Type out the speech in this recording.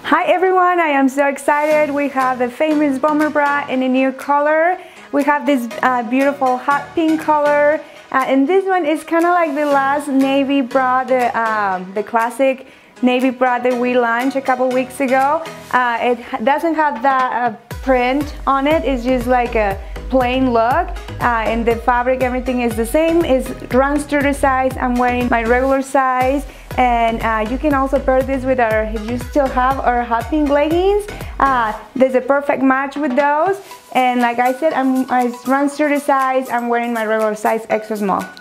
Hi everyone, I am so excited. We have the famous bomber bra in a new color. We have this beautiful hot pink color, and this one is kind of like the last navy bra, the classic navy bra that we launched a couple weeks ago. It doesn't have that print on it. It's just like a plain look, and the fabric, everything is the same. It runs true to size. I'm wearing my regular size, and you can also pair this with if you still have our hot pink leggings. There's a perfect match with those, and like I said, it runs true to size. I'm wearing my regular size extra small.